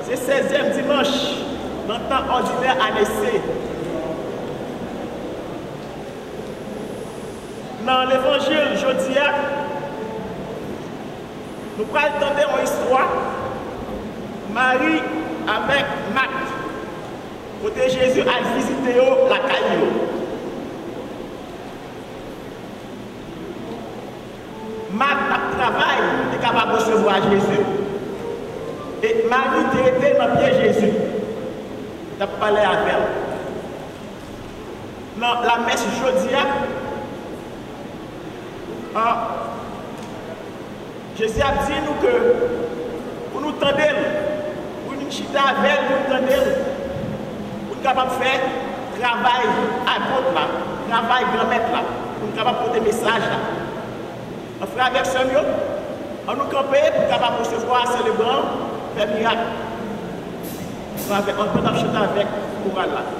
C'est 16e dimanche dans le temps ordinaire année C. Dans l'évangile Jodia, nous pourrons entendre une histoire. Marie avec Marthe, côté Jésus a visité la caillou. Marthe a travaillé, est capable de recevoir Jésus. Et Marie était dans le pied Jésus. Il a parlé avec elle. Dans la messe Jodia, Jésus a dit nous que pour nous tendre, pour nous chiter avec, pour nous tendre, pour nous capables de faire travail apôtre là, travail grand-maître là, pour nous capables de porter message là. On fera avec ce mieux, on nous camper pour capable de recevoir, célébrant, faire miracle. On peut chanter avec le choral là.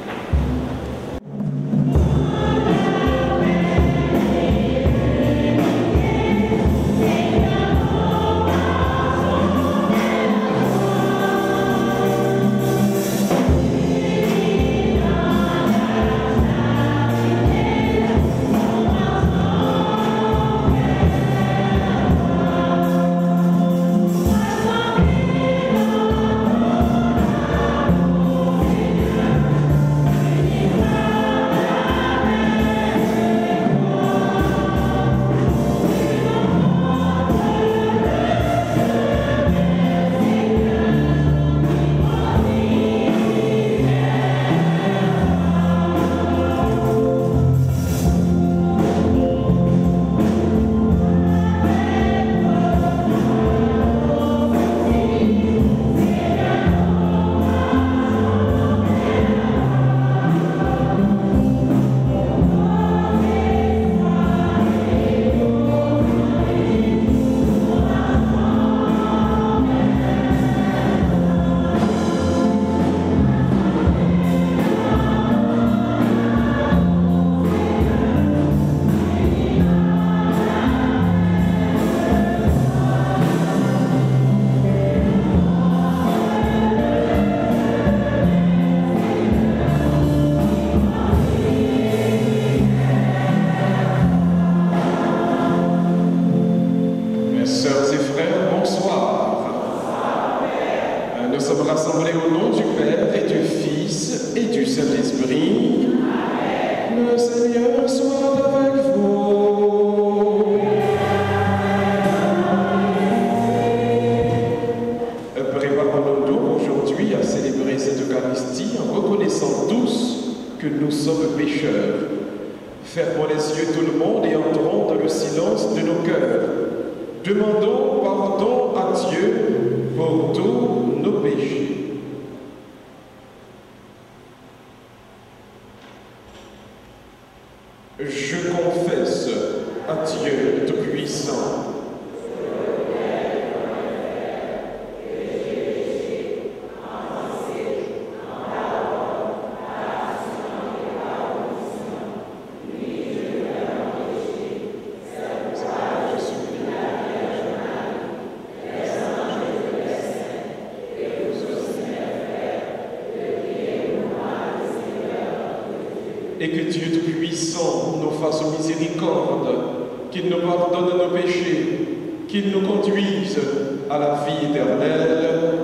Et que Dieu Tout-Puissant nous fasse miséricorde, qu'il nous pardonne nos péchés, qu'il nous conduise à la vie éternelle.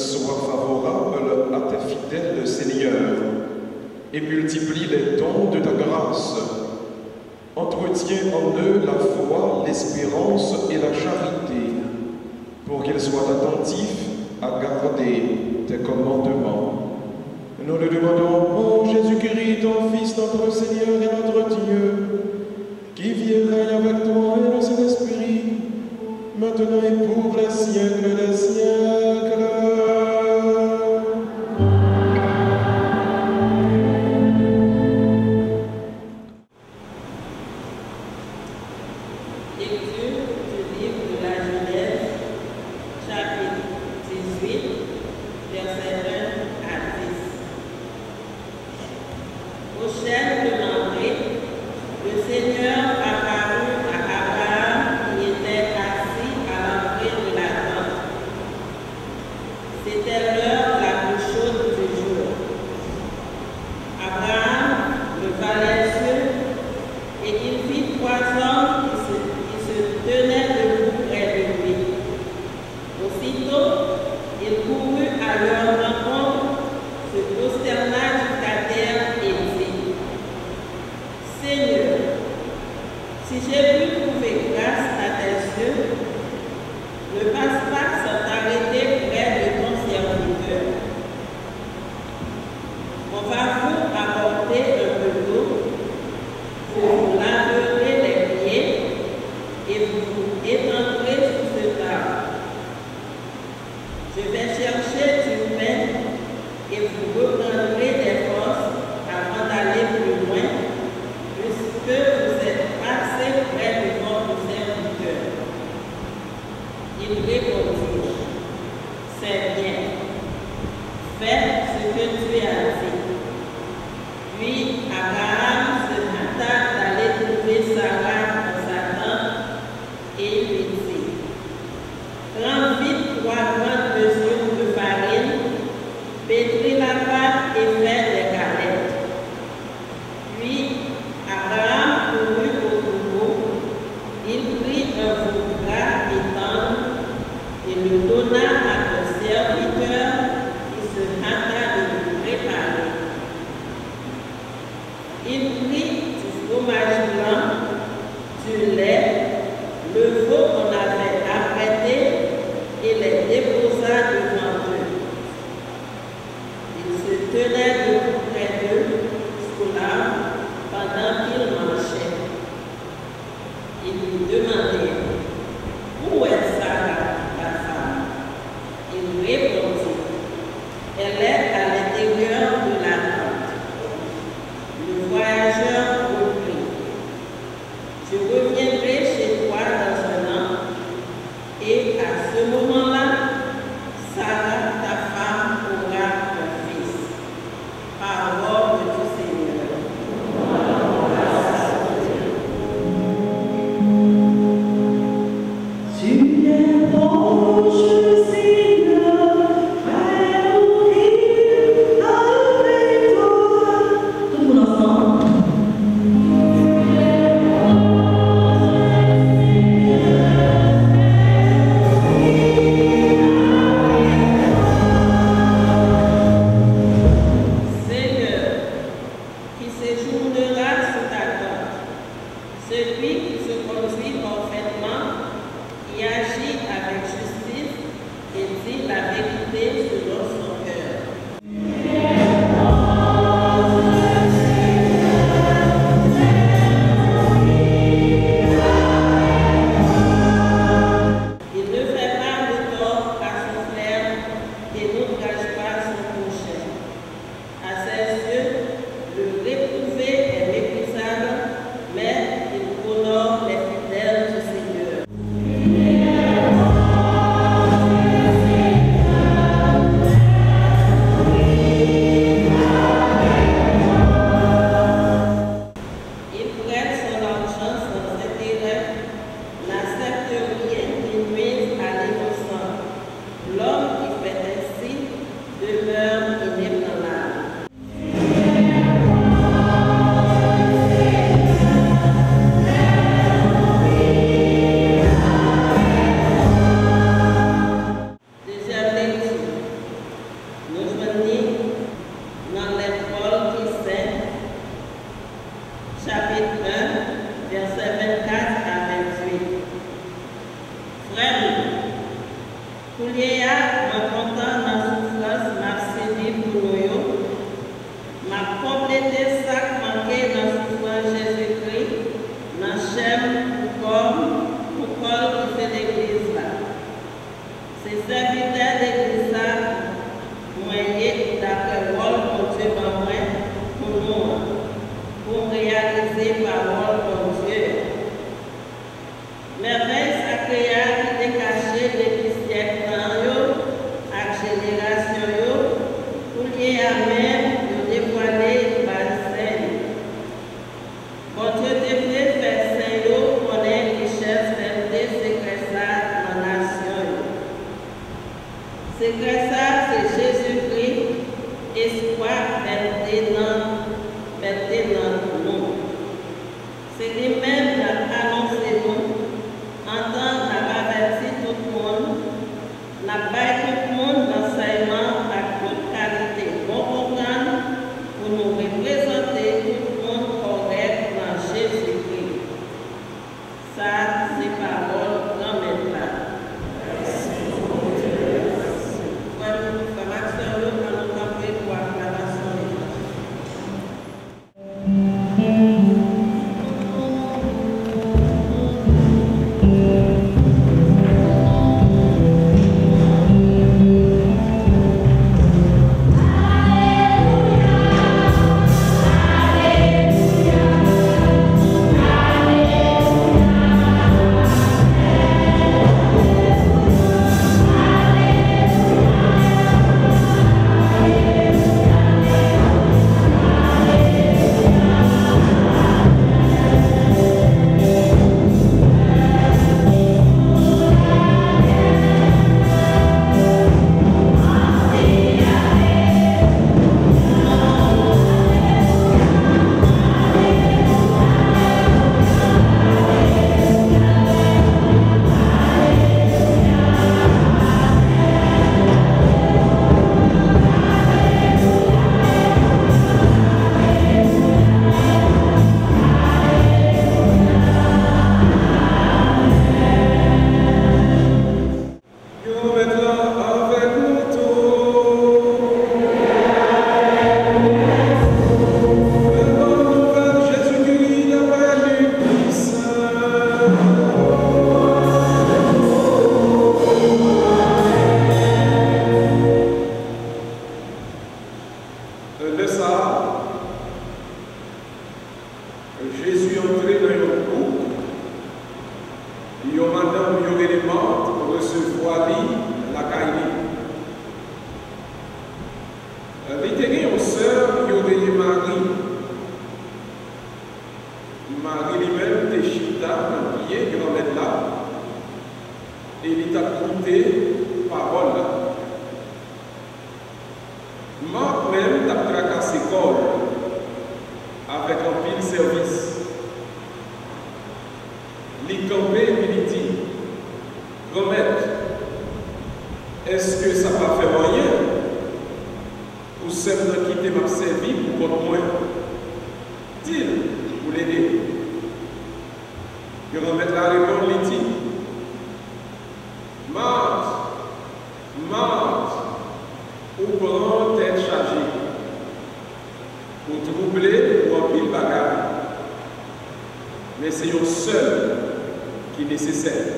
soient favorables à tes fidèles, Seigneur, et multiplie les dons de ta grâce. Entretiens en eux la foi, l'espérance et la charité, pour qu'ils soient attentifs à garder tes commandements. Nous le demandons pour Jésus-Christ, ton Fils, notre Seigneur et notre Dieu, qui vit et règne avec toi et le Saint-Esprit, maintenant et pour les siècles des siècles. Il était une sœur qui aurait eu Marie. Marie lui-même était chita, qui est grand-mère là. Et il t'a écouté parole là. Marc même t'a tracassé corps avec un pile service. Il campé et il dit, grand-mère, est-ce que ça va faire rien pour seulement quitter ma servie pour contre moi? Dis-le pour l'aider. Grand-mère la réponse, il dit, Marthe, ou prend tête chargée pour troubler ou en pile bagarre. Mais c'est un seul qui est nécessaire.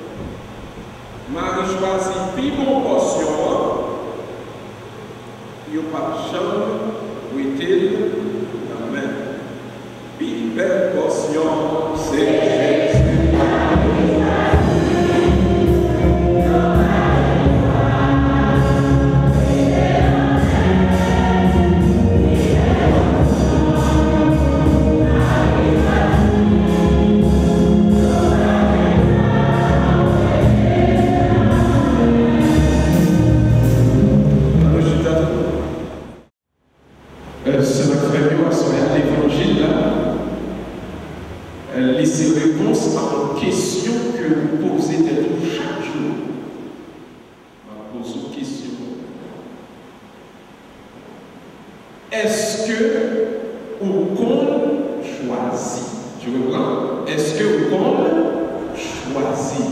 Marie choisit plus bon portion, il n'y a pas de chambre où est-il dans la main. Plus belle portion, c'est Jésus. Est-ce que vous choisit? Je reprends. Est-ce que vous choisit?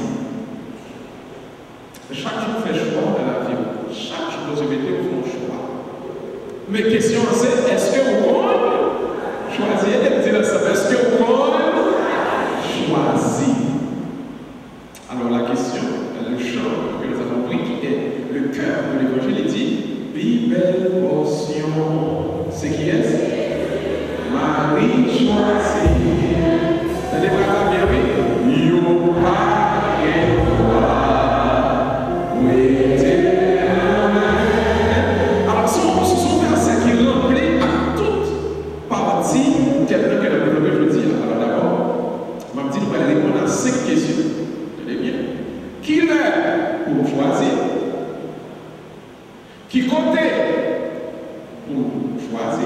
Chaque jour fait choix dans la vie. Chaque jour, vous mettez un choix. Mais question c'est, est-ce que vous choisissez? Est-ce que vous choisit? Alors la question, le chant que nous avons pris, qui est le cœur de l'évangile, il dit, belle portion. C'est qui est Marie choisie. Elle est pas bien, oui. You pas et toi. Oui, alors, ce sont versets qui remplit à toute partie quelqu'un qui a développé, je le dis. Alors d'abord, je vais me dire, nous allons répondre à 5 questions. Tenez bien. Qui l'est pour choisir? Qui comptait pour choisir?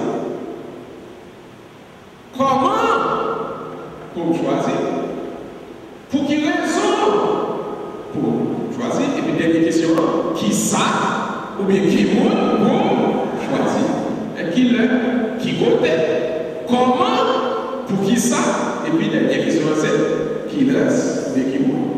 Comment pour choisir? Pour quelle raison pour choisir? Et puis dernière question, qui ça? Ou bien qui monte pour choisir? Et qui comptait? Comment? Pour qui ça? Et puis dernière question, c'est qui laisse? Ou bien qui monte?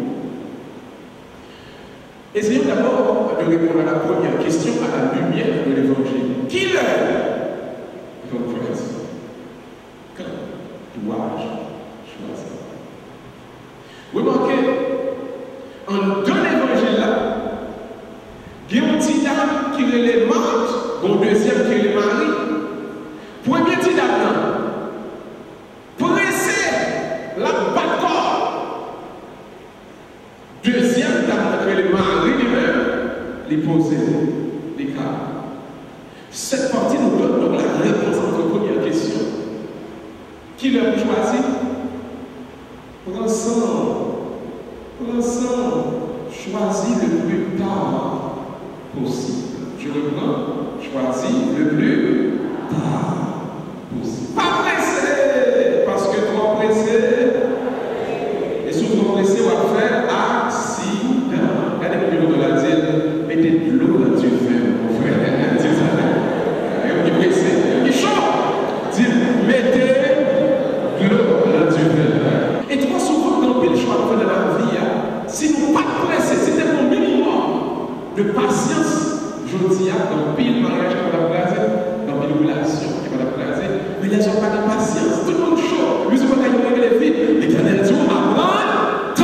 Essayons d'abord de répondre à la première question à la lumière de l'évangile. Qui l'est? Donc, quand dois-je choisir? Vous remarquez, en deux évangiles là, il y a une petite dame qui est les Marthe, une deuxième qui est les Marie. Premier petit dame, pressé, la batte corps. Deuxième dame, qui est les Marie lui-même, les poser les cas. Cette partie nous donne donc la réponse à notre première question. Qui l'a choisi? Pour l'ensemble, choisis le plus tard possible. Je reprends, choisis le plus tard possible. Pas pressé, parce que trop pressé, et sous trop pressé, on va faire accident. Regardez le bureau de la dire, mettez de l'eau dans du vin, mon frère. Il est pressé, il est chaud. Dis, mettez de l'eau dans du vin. Et trop souvent, dans le choix de la vie, si nous ne sommes pas pressés, c'était mon minimum de patience. Je dis, dans pile mariage qui va la placer, dans pile relation qui va la placer, mais les gens n'ont pas de patience, tout le monde chaud. Lui, c'est pas qu'il y a les filles, l'Éternel dit, apprends temps.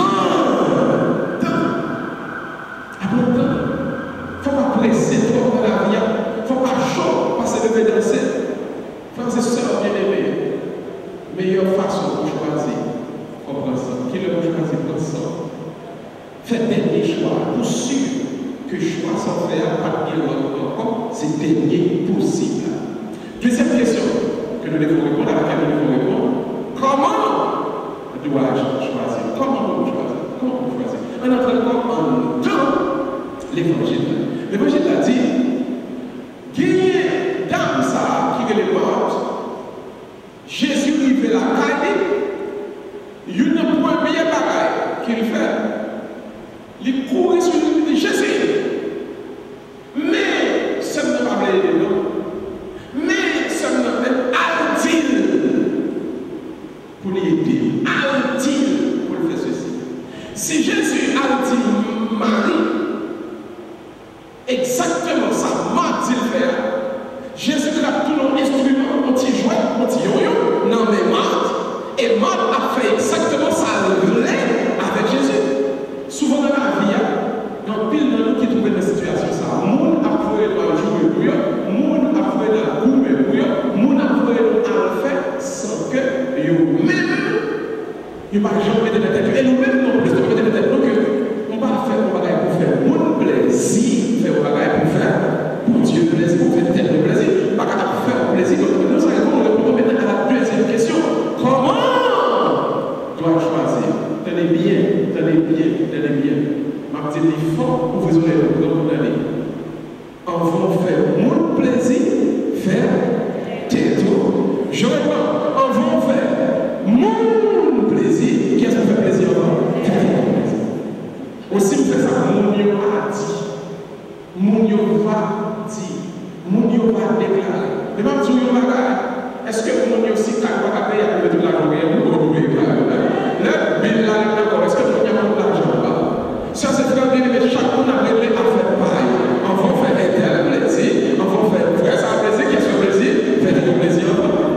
Apprends temps. Il ne faut pas presser trop dans la vie, il ne faut pas chaud, passer le lever danser. Frères et sœurs bien-aimés, meilleure façon pour choisir, comprendre ça. Qui le choisir pour ça? Faites dernier choix, pour sûr que choix sans faire pas bien longtemps, c'est dernier possible. Deuxième question que nous devons répondre, à laquelle nous devons répondre, comment dois-je choisir? Comment on choisit? Comment on choisit? En entrant dans l'évangile. L'évangile a dit, gagner dame ça qui est les mortes, Jésus arrive la caille, il y a une première bagaille qu'il fait. Il court sur lui de Jésus. Mais ça ne va pas aider, non? Mais ça ne va pas altine pour l'aider. Altine pour faire ceci. Si Jésus a dit Marie, exactement ça, Marthe dit le faire. Jésus a tout nos instruments, anti-jouet, anti-yo-yo, non mais Marthe, et Marthe a fait exactement ça, le relais avec Jésus. Souvent dans la vie, dans pile de nous qui trouvent dans situation ça, moun a trouvé dans le jour pour eux, moun a trouvé dans le goût pour eux, moun a trouvé dans le fait sans que eux-mêmes, ils ne vont jamais mettre dans la tête. Et nous-mêmes, non plus, nous mettons dans la tête. Donc, on va faire un bagage pour faire mon plaisir, faire un bagage pour faire pour Dieu plaisir, pour faire tel plaisir, pas qu'à faire un plaisir. Donc, nous allons répondre maintenant à la deuxième question. Comment dois-je choisir? Tenez bien, tenez bien, tenez bien. Ma petite fort pour vous aurez le temps d'aller. En vont faire mon plaisir, faire tes tours. Je réponds, en vont faire mon plaisir. Qui est-ce qui fait plaisir avant? Faire ton plaisir. Aussi, me fait ça, mon Dieu a dit. Mon Dieu va dire. Mon Dieu va déclarer. Mais même si on va est-ce que mon Dieu aussi, quand on va payer avec toute la journée, on va trouver le bill là, d'accord, est-ce que mon Dieu a de l'argent là? Ça, c'est très bien, mais chaque monde a réglé à faire pareil. On va faire un tel plaisir, on va faire frère, ça plaisir, qui est ce plaisir? Faites du plaisir.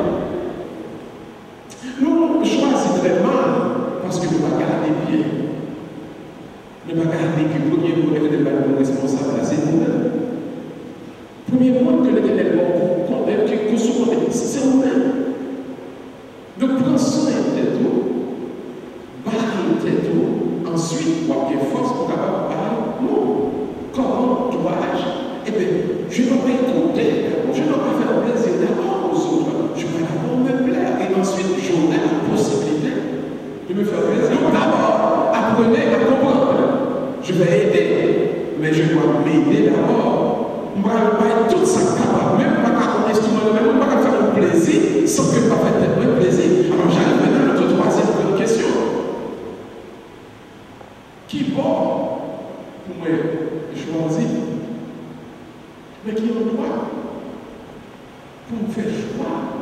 Nous choisissons très mal parce que nous ne pas garder bien. Nous ne pas garder que le premier point que nous responsable, c'est nous-mêmes. Premier point que l'Éternel que souvent c'est nous-mêmes. Donc prends soin de tout, barre de tout, ensuite, on a des forces pour capable parler. Non. Comment dois-je? Eh bien, je ne vais pas écouter, je ne vais pas faire plaisir d'abord aux autres, je vais d'abord me plaire et ensuite j'aurai la possibilité de me faire plaisir. Donc d'abord, apprenez à comprendre. Je vais aider, mais je dois m'aider d'abord. Je ne vais pas tout ça capable, même pas comme instrument, même pas faire un plaisir sans que je ne fasse tellement plaisir. Alors j'arrive maintenant à notre troisième question. Qui bon pour moi choisir, mais qui ont droit pour me faire choix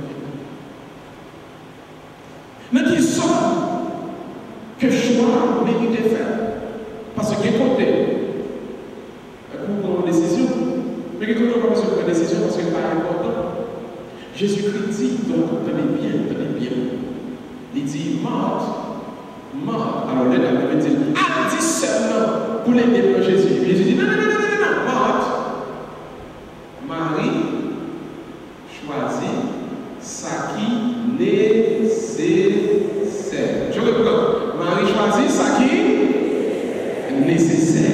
dans la vie. Mais qui sont que choix mérite de faire. Parce que côté, pour prendre une décision, mais quand on commence à prendre une décision, parce que c'est pas important. Jésus-Christ dit, donc, tenez bien. Il dit, Marthe. Alors là, il dit, ah, dit seulement pour l'aider pour Jésus. Jésus dit, non, Marthe. Marie choisit ça qui est nécessaire. Je reprends. Marie choisit ça qui est nécessaire.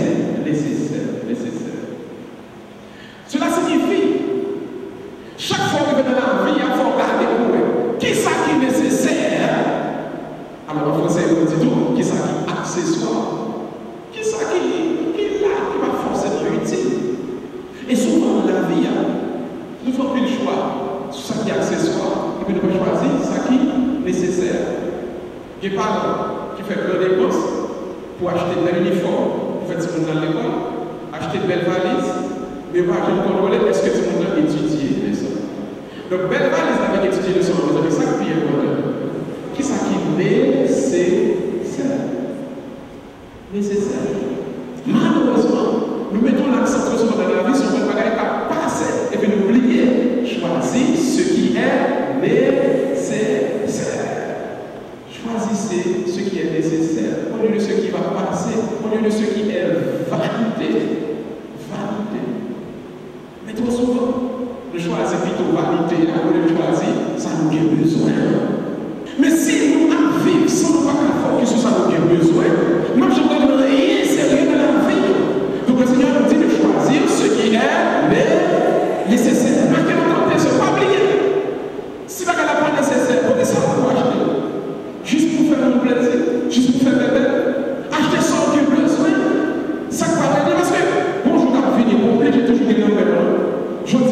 Cela signifie, chaque fois que vous êtes dans la vie, il faut regarder pour eux. Qui est ça qui est nécessaire? Alors en français, on dit tout, qui est ça qui est accessoire? Qui est ça qui est là, qui va forcément utile? Et souvent dans la vie, nous faisons plus le choix sur ça qui est accessoire, et puis nous pouvons choisir ça qui est nécessaire. Il y a des parents qui font plein de dépenses pour acheter de l'uniforme, pour faire du monde dans l'école, acheter de belles valises. Mais moi, je vais contrôler est-ce que tout le monde a étudié ça. Donc, belle valise avec étudié le son, vous avez ça qui est important. Qui est ça qui est nécessaire? Malheureusement, nous mettons l'accent trop souvent dans la vie sur une bagaille à passer et puis nous oublions choisir ce qui est nécessaire. Choisissez ce qui est nécessaire au lieu de ce qui va passer, au lieu de ce qui est validé. Mais trop souvent, nous choisissons plutôt validé au lieu de choisir ça nous a besoin. Mais si nous avons sans nous pas focus sur ça nous a besoin, moi je ne donne rien sérieux dans la vie. Donc le Seigneur nous dit de choisir ce qui est nécessaire. Mais quel côté, ce pas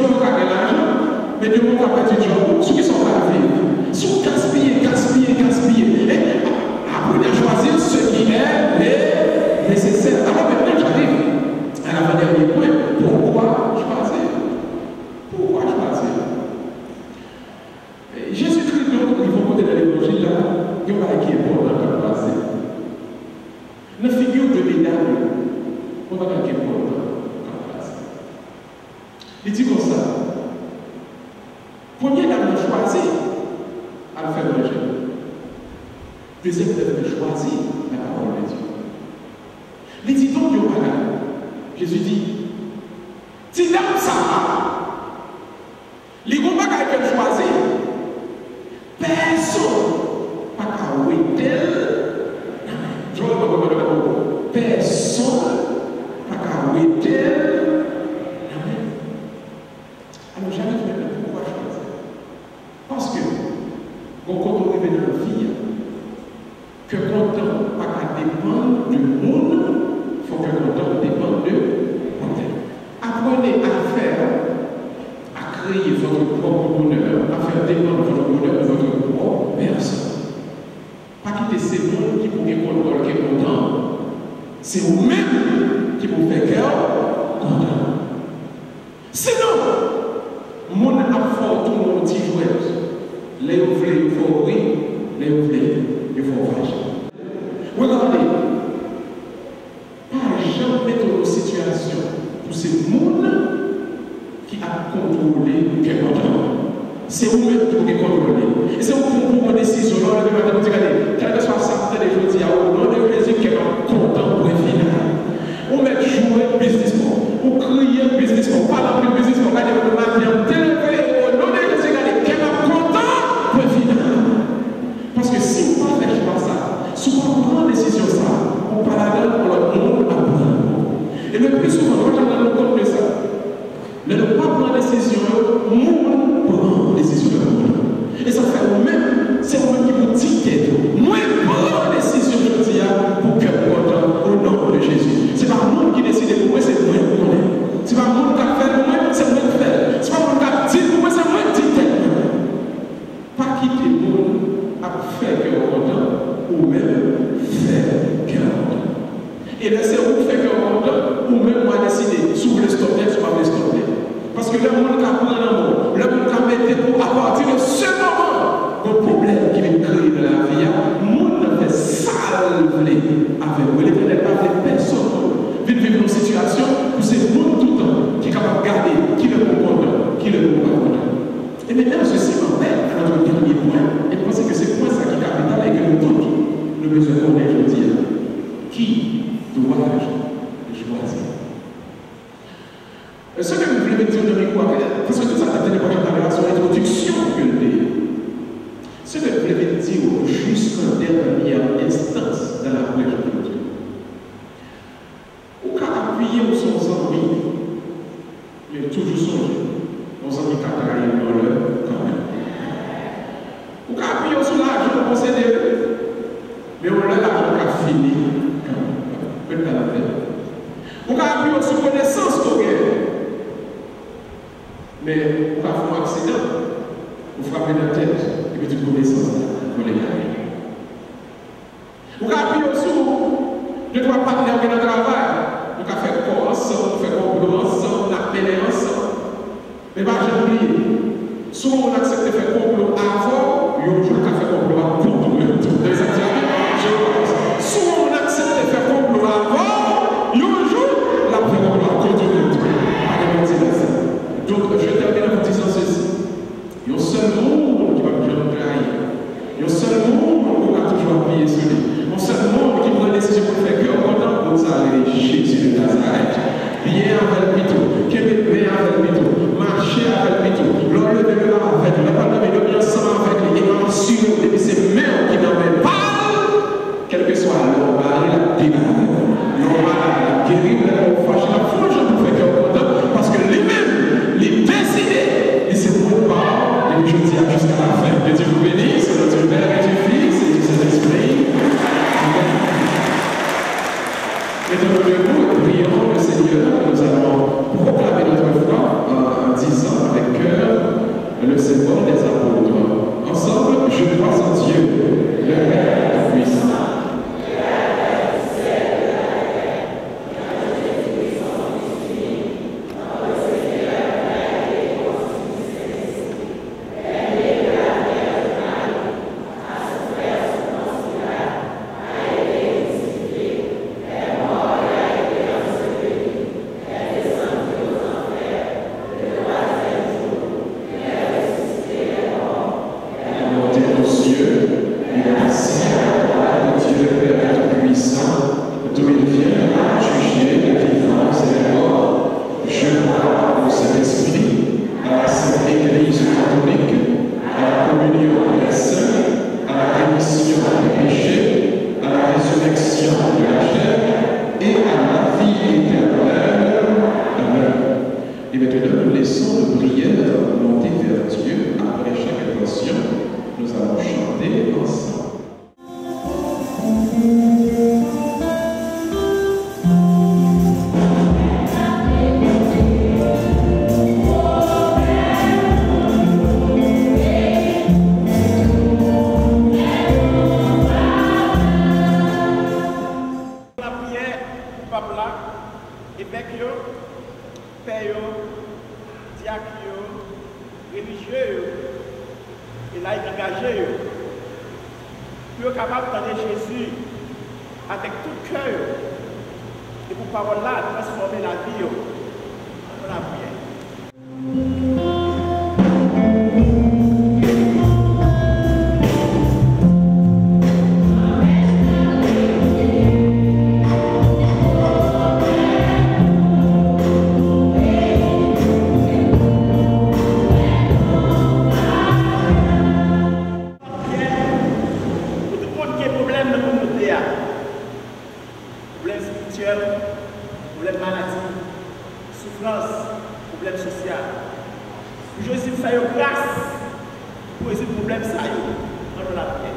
Dieu a gagné l'argent, mais Dieu a perdu du job. Ceux qui sont pas vivre, sont gaspillés. Et apprenez à choisir ce qui est nécessaire. Alors maintenant, j'arrive à l'avant-dernier point. Pourquoi choisir? Jésus-Christ, donc, il faut côté de l'évangile là, il y a un qui est bon dans le passé. La figure de médaille, on va dire qui est bon dans le passé. Il dit comme ça. Premier d'abord choisi à le faire manger. Deuxième d'abord choisi la parole de Dieu. Il dit donc, Jésus dit, si l'homme ça, les combats qu'elle choisi, personne n'a qu'à ouéter. Personne n'a qu'à ouéter. Alors j'arrive maintenant pourquoi choisir. Parce que quand on revient dans la vie, que quand on n'a qu'à dépendre du monde, il faut que quand on dépende de monde. Apprenez à faire, à créer votre propre bonheur, à faire dépendre votre bonheur de votre propre personne. Pas quitter ces mondes qui vous contrôlent, qui est content. C'est vous-même qui vous faites cœur content. Sinon, mon affort, tout le monde dit jouet. Les ouvriers, il faut rire, les ouvriers, il faut fâcher. Regardez, pas jamais dans nos situations pour ces mondes qui a contrôlé qui est content. C'est vous-même qui vous contrôlez. Et c'est vous qui prendre des décisions. Là, le matin, vous dites, quel que soit ça, des choses, il y a au nom de Jésus qui est content pour le final. On met jouer business, on crier business, on parle de business, on regarde le matin, téléphone, au nom de Jésus, qui est content pour le final. Parce que si vous ne faites pas ça, si vous prenez décision, ça, on parle pour le monde à prendre. Et le plus souvent, quand on a le compte de ça, ne pas prendre décision, le monde prend décision. Et ça fait vous-même, c'est vous qui vous dictez. Moi, prends décision, je dis, pour que vous au nom de Jésus. Ce n'est pas le monde qui décide pour moi, c'est moi qui connais. Ce n'est pas le monde qui a fait pour moi, c'est moi qui fais. Ce n'est pas le monde qui a dit pour moi, c'est moi qui dis. Pas quitter le monde à faire cœur content ou même faire cœur content. Et laissez-vous faire cœur content ou même moi décider si vous voulez stopper, si vous ne voulez stopper. Parce que le monde qui a pris l'amour, le monde qui a mis pour à partir de ce moment, le problème qui vient créer de la vie, le monde a fait salver avec vous. L'Éternel n'a fait personne vient vivre une situation où c'est le monde tout le temps qui est capable de garder qui le content, qui le content. Et maintenant, ceci m'emmène à notre dernier point, et pensez que c'est point ça qui est capital et que nous tous, nous besoin qu'on ait aujourd'hui. Qui dois-je choisir? Ce que vous voulez dire de quoi, parce que ça a été sur l'introduction que ce que vous voulez dire jusqu'en dernière instance dans la prière de Dieu. Ou qu'à appuyer sur son ami, il y a toujours songé, nos amis qui travaillent dans l'heure quand même. Ou qu'à appuyer sur l'argent possédé, mais on a l'argent qui a fini quand même. Peut-être la tête. Ou qu'à appuyer sur connaissance qu'on a. Mais on va faire un accident, on frappe la tête, et puis tu connais ça, on les gagne. On va appuyer sur deux, trois partenaires qui ont travail, on va faire quoi ensemble, on fait complot ensemble, on a appelé ensemble. Mais pas jamais oublier, souvent on accepte de faire complot avant, et on joue à faire complot à contre le tout. Souvent on accepte de faire complot avant, et on joue la complot à contre le tout. Donc, je termine en disant ceci. Il y a un seul monde qui va me trahir. Il y a un seul monde qui va toujours appuyer sur lui. Un seul monde qui prend la décision pour faire cœur content pour ça, Jésus de Nazareth. Viens avec le pitou. Kevin, viens avec le pitou. Marchez avec le pitou. L'enlever le là avec lui. La parole de Dieu ensemble avec lui. Et ensuite, et puis c'est même qui n'en met pas. Quel que soit l'homme, il a démarré. L'homme a guéri, il a fâché la foule pour faire cœur content. Parce que lui-même, il décidé, et c'est pour pas, et je dis jusqu'à la fin, que Dieu vous bénisse, que Dieu Père et Dieu Fils et Dieu Saint-Esprit. Mettons-nous debout et prions le Seigneur, nous allons religieux et laïcs engagés, pour être capable d'entendre Jésus avec tout cœur et pour parole-là transformer la vie dans la prière. Problème maladie, souffrance, problème social. Jésus fait grâce pour résoudre le problème ça. On la prière.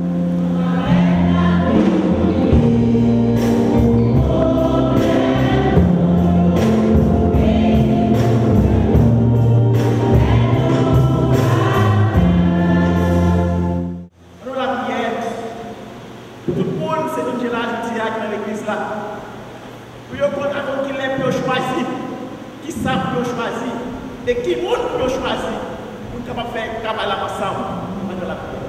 Tout le monde, c'est une génération dans l'église là. Pour comprendre qui les peut choisir, qui savent peut choisir, et qui monde peut choisir, pour capable faire travail ensemble dans la prière.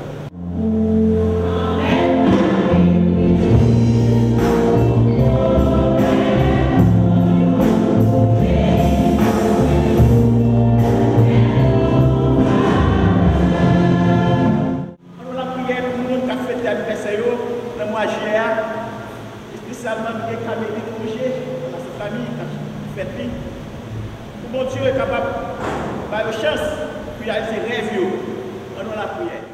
Spécialement des caméras étrangers dans sa famille, qui fait vie. Pour mon Dieu est capable de faire une chance pour réaliser ses rêves dans la prière.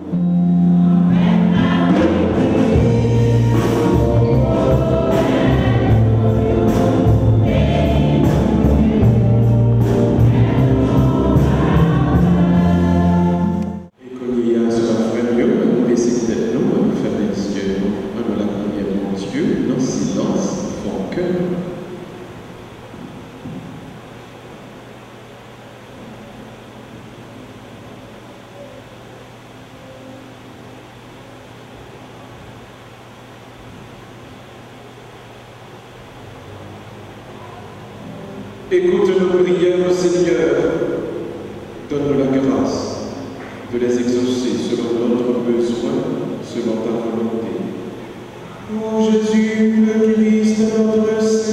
Écoute nos prières, Seigneur. Donne-nous la grâce de les exaucer selon notre besoin, selon ta volonté. Ô Jésus, le Christ, notre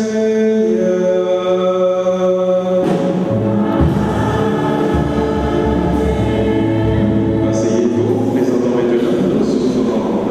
Seigneur. Asseyez-vous, présentons maintenant nos offrandes.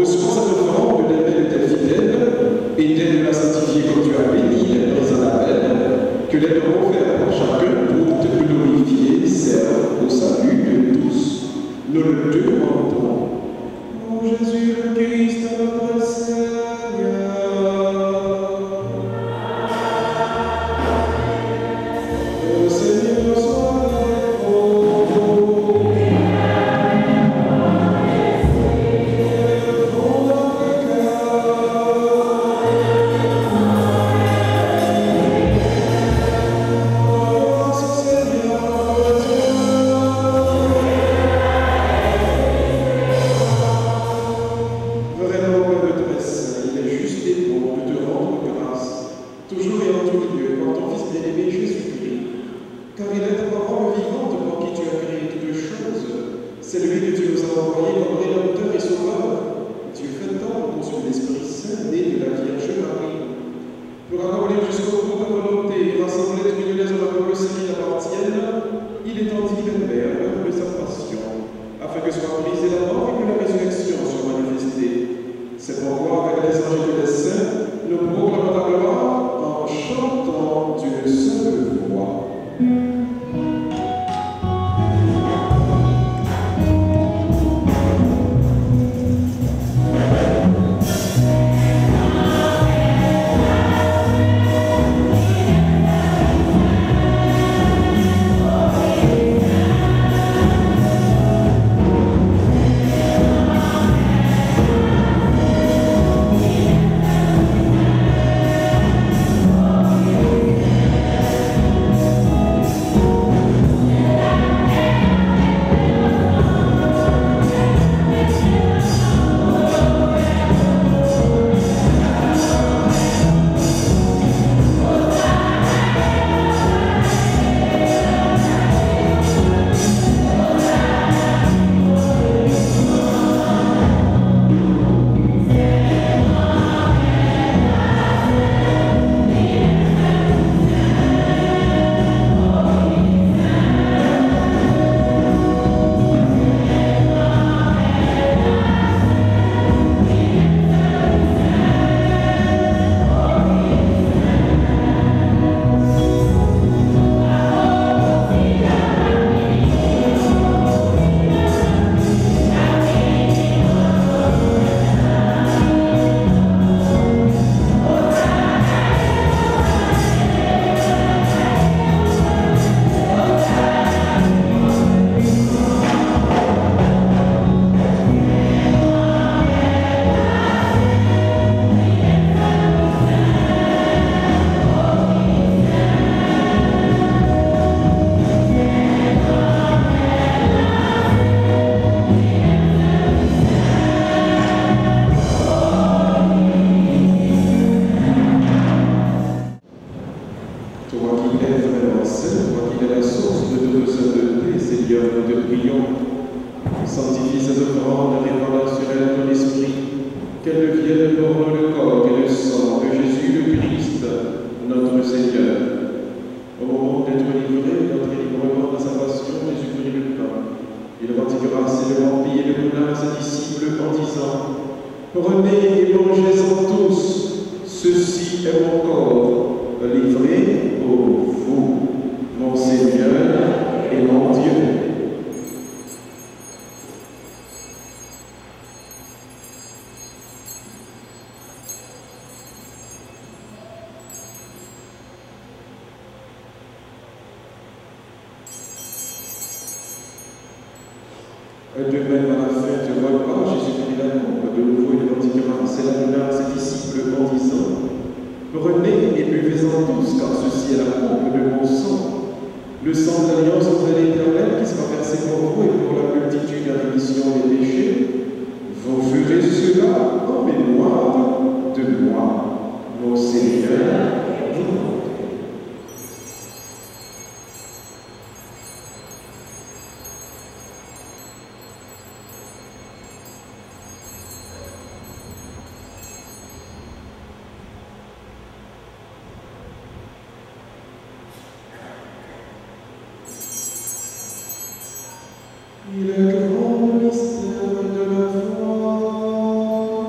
reçois cette offrande de l'aimer de tes fidèles, et d'aide de la sanctifier comme tu as béni les présents appels, que les dons offerts par chacun pour te glorifier servent au salut de tous. Nous le demandons. Ô Jésus le Christ, notre Seigneur. Le Seigneur soit avec vous. De même, à la fin du repas, Jésus prit la coupe de nouveau et rendit grâce et la donna à ses disciples en disant : Prenez et buvez-en tous, car ceci est la coupe de mon sang, le sang de l'alliance entre l'Éternel qui sera versé pour vous et pour la multitude de la rémission des péchés. Vous ferez cela en mémoire de moi, mon Seigneur. Il est grand mystère de la foi.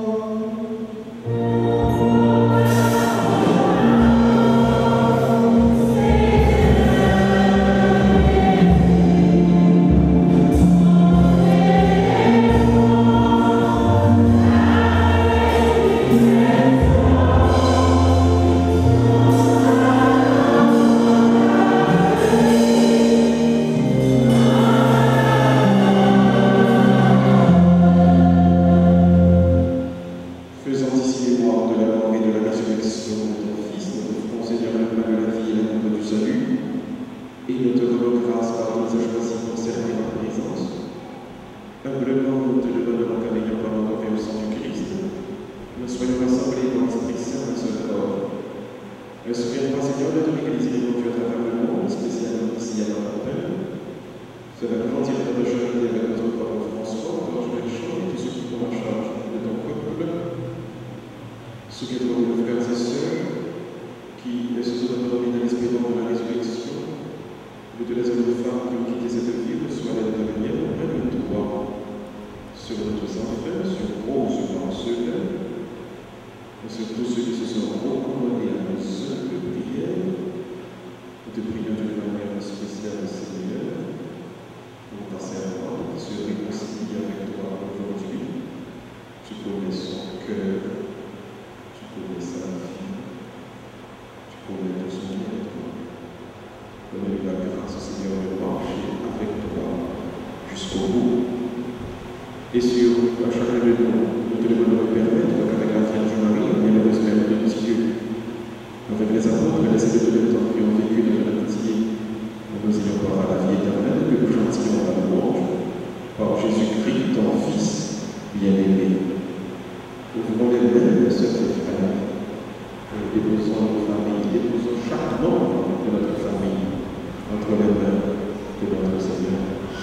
Souviens-toi de nos frères et sœurs qui se sont endormis dans l'espérance de la résurrection. Je te laisse nos femmes qui ont quitté cette vie, reçois la dernière auprès de toi. Sur notre enfants, sur Rose Marcelin, et sur tous ceux qui se sont recommandés à nos simples prières. Nous te prions d'une manière spéciale, Seigneur, pour ta servante qui se réconcilie avec toi aujourd'hui. Tu connais son cœur, tu connais sa vie, tu connais tout son bien. Donne-lui la grâce, Seigneur, de marcher avec toi jusqu'au bout. Et sur chacun de nous te demandons de permettre qu'avec la Vierge Marie, la bienheureuse Mère de Dieu, avec les apôtres et les saints de temps qui ont vécu dans l'amitié, nous ayons part à la vie éternelle, que nous chantions à la louange par Jésus-Christ, ton Fils bien-aimé. Ouvrons les mains, sœurs et frères, et déposons nos familles, déposons chaque membre de notre famille entre les mains de notre Seigneur.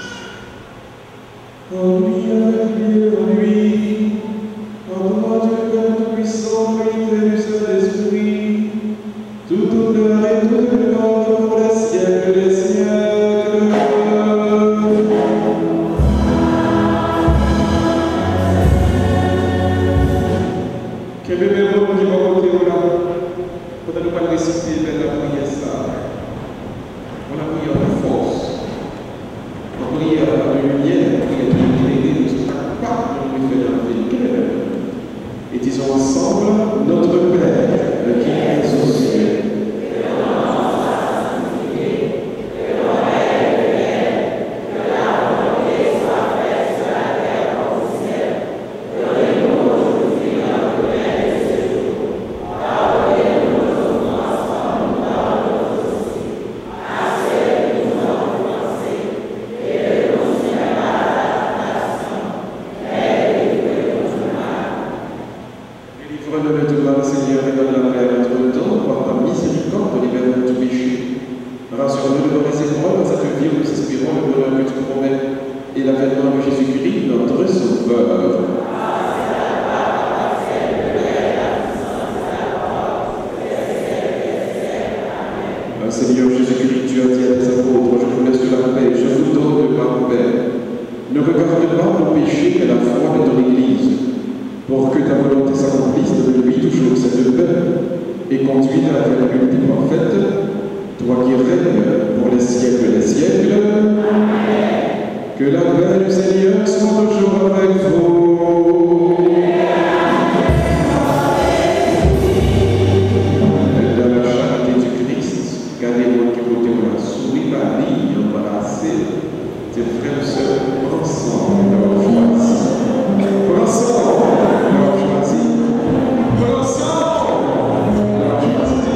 En lui, avec lui, en lui, en toi, Dieu Père Tout-Puissant, et du Saint-Esprit, tout honneur et toute gloire pour les siècles des siècles. Que bébé bon qui va côté là, pour ne pas réciter la prière ça. On a prié en force. On prie de lumière, on prie de l'église, nous sommes capables de nous faire avec et disons ensemble, notre Père qui es aux cieux. Seigneur Jésus-Christ, tu as dit à tes apôtres, je vous laisse de la paix, je vous donne ma paix. Ne regarde pas mon péché, mais la foi de ton Église, pour que ta volonté s'accomplisse de lui toujours cette paix, et conduite à la vérité parfaite, toi qui règnes pour les siècles des siècles. Amen. Que la paix du Seigneur soit toujours avec vous. Gardez-moi qui côté on a souri, Marie, embrassé, tes frères et sœurs, ensemble, leur choisi. Ensemble, leur choisi. Ensemble, leur choisi.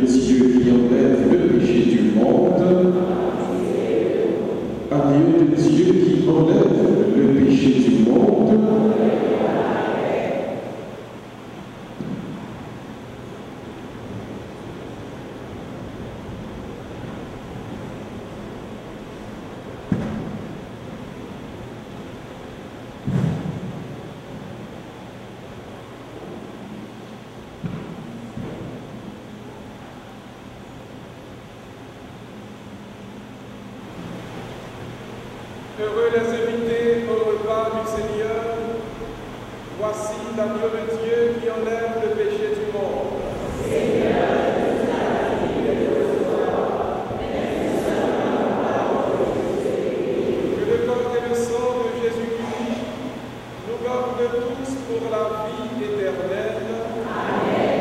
Dieu qui enlève le péché du monde. Agneau de Dieu qui enlève le péché du monde. Heureux les invités au repas du Seigneur. Voici l'agneau de Dieu qui enlève le péché du monde. Seigneur, que le corps et le sang de Jésus-Christ nous gardent tous pour la vie éternelle. Amen.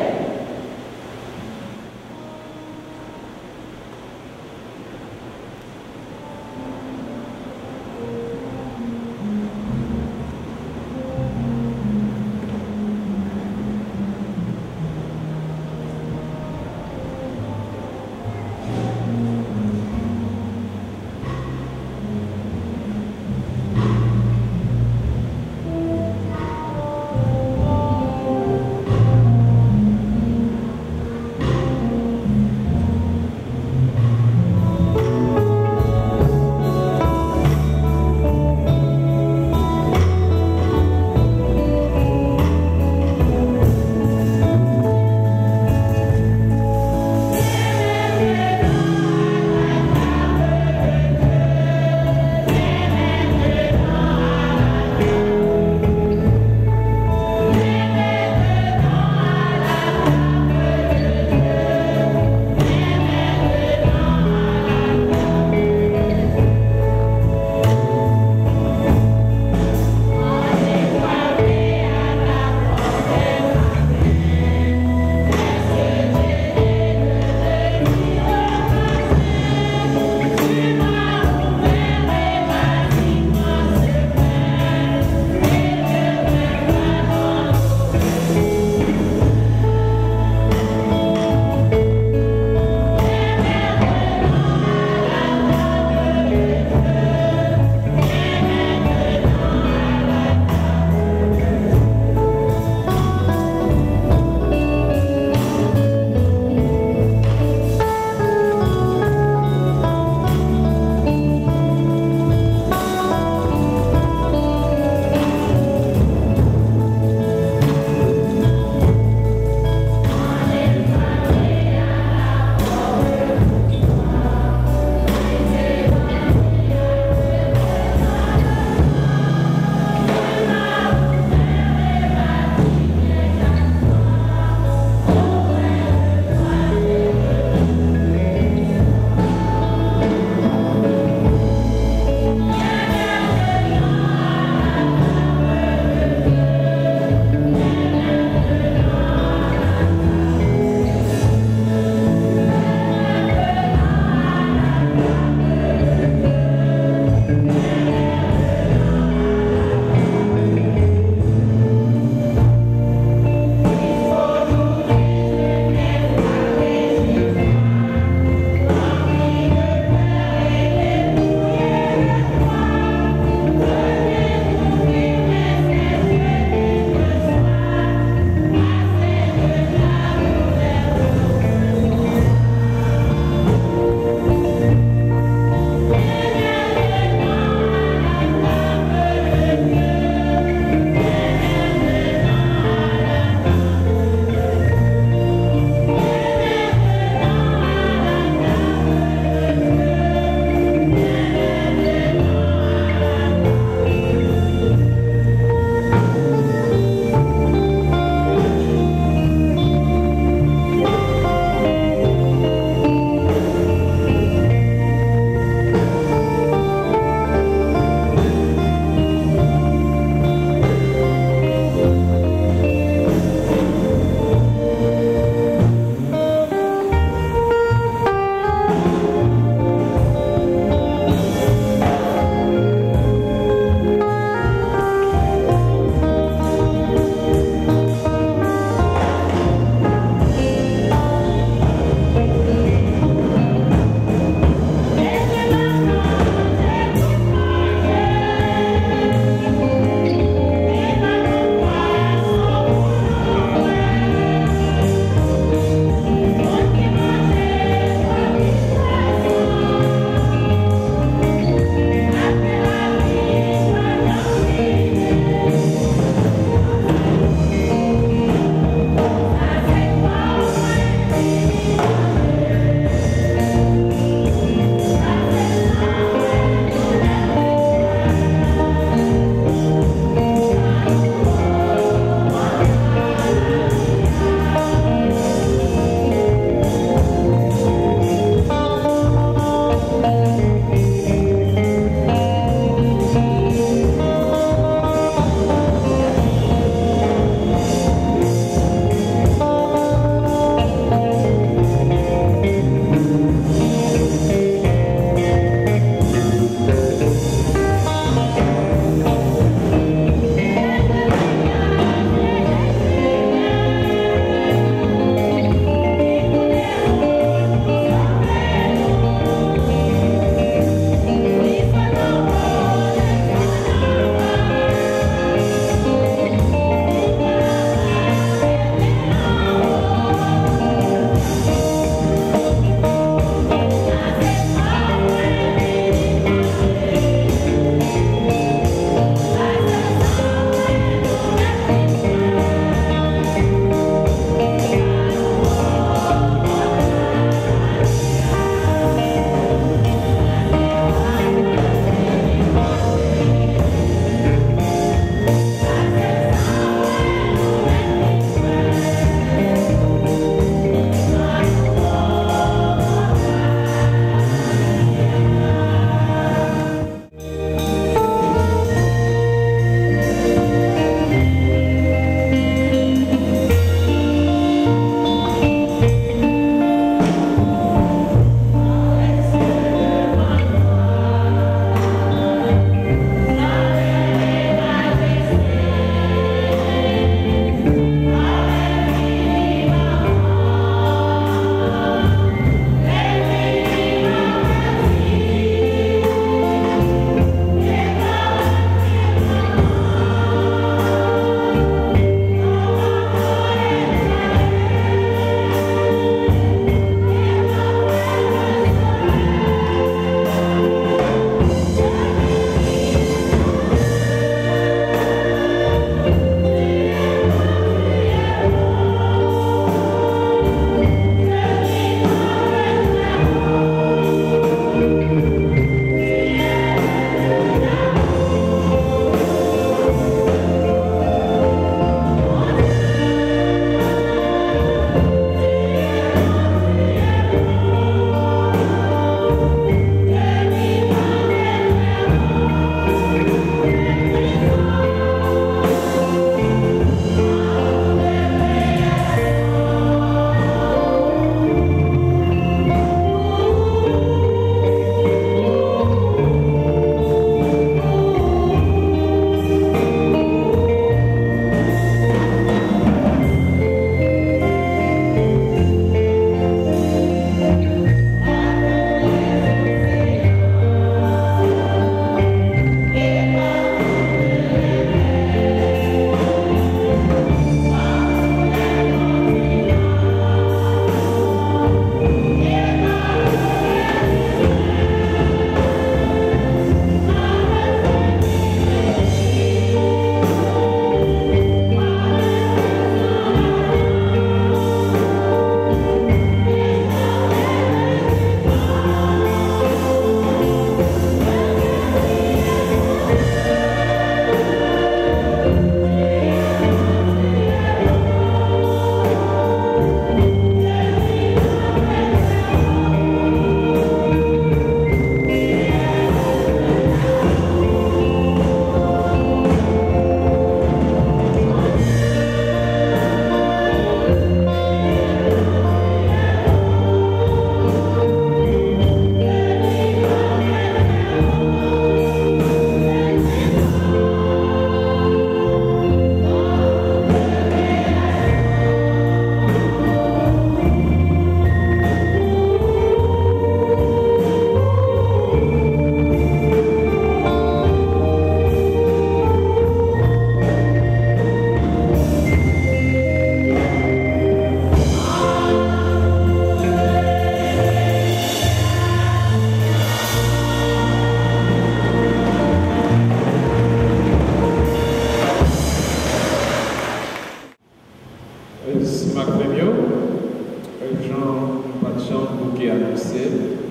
j'ai annoncé,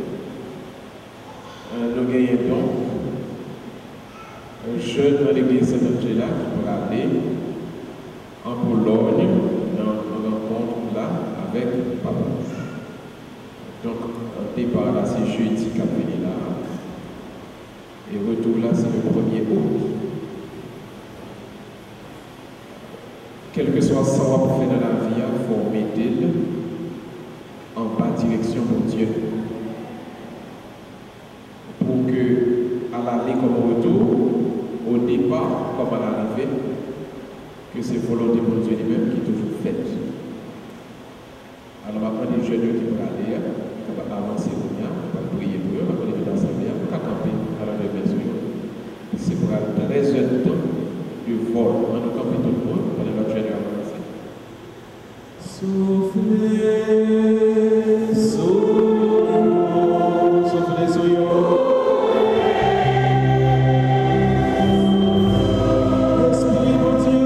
nous gagnons donc un jeune de l'église Saint-Angela qui pourra aller en Pologne dans une rencontre là avec papa. Donc, un départ là, c'est jeudi qu'a venu là. Et retour là, c'est le 1er août. Quel que soit ce qu'on va faire dans la vie, il faut mettre en bas direction pour Dieu. Pour que, à l'aller comme au retour, au départ comme à l'arrivée, que c'est volonté pour Dieu lui-même qui est toujours faite. Alors, on va prendre des jeunes qui vont aller, on va avancer pour bien, on va prier pour eux, on va prendre des assemblées, on va camper à la maison. C'est pour 13 heures de temps du vol. On va camper tout le monde pendant notre jeune avancée. Soufflez, soufflez, soufflez, Esprit mon Dieu.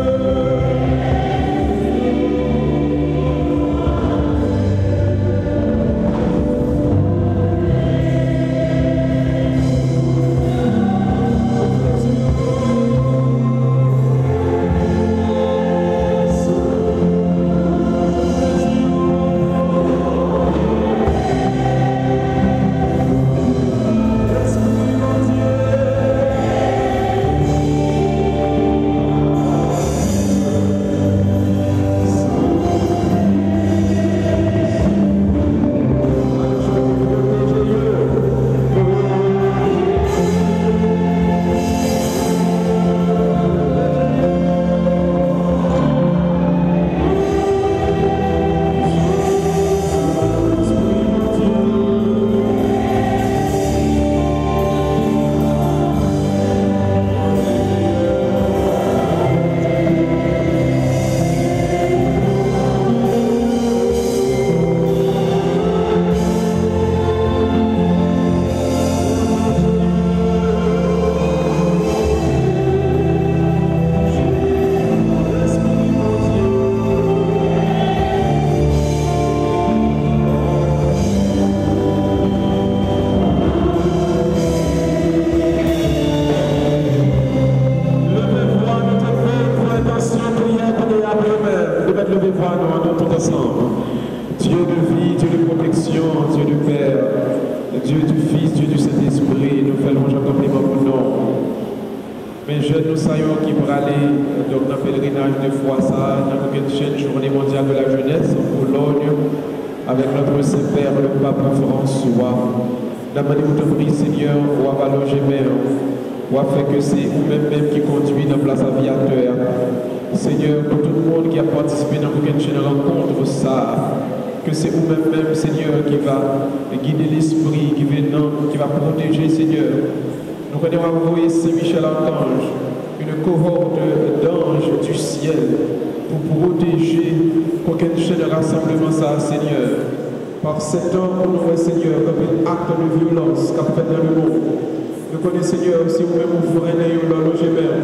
Cet homme, nous, Seigneur, comme un acte de violence qu'a fait dans le monde. Nous connaissons, Seigneur, si vous-même vous freinez dans le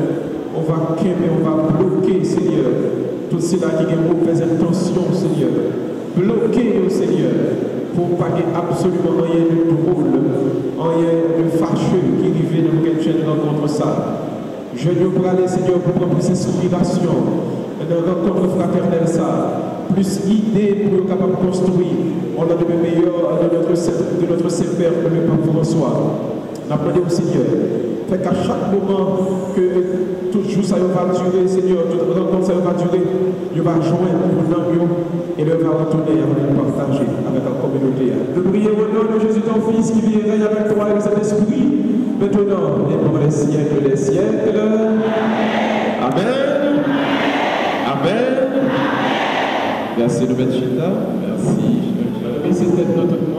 on va quémer, on va bloquer, Seigneur, tout cela qui a une mauvaise intention, Seigneur. Bloquer, Seigneur, pour pas qu'il y ait absolument rien de drôle, rien de fâcheux qui arrive dans quelque chaîne rencontre ça. Je nous pour aller, Seigneur, pour prendre plus inspiration, dans rencontre fraternelle ça. Plus idées pour être capable de construire. On a de meilleur de notre Saint-Père, le Pape François. N'appelez au Seigneur. Fait qu'à chaque moment que tout jour ça va durer, Seigneur, toute rencontre ça va durer, il va joindre pour nous et il va retourner à nous partager avec la communauté. Nous prions au nom de Jésus ton Fils qui vient règne avec toi et cet esprit, maintenant et pour les siècles des siècles. Amen. Amen. Merci de Betchita. Merci. C'était notre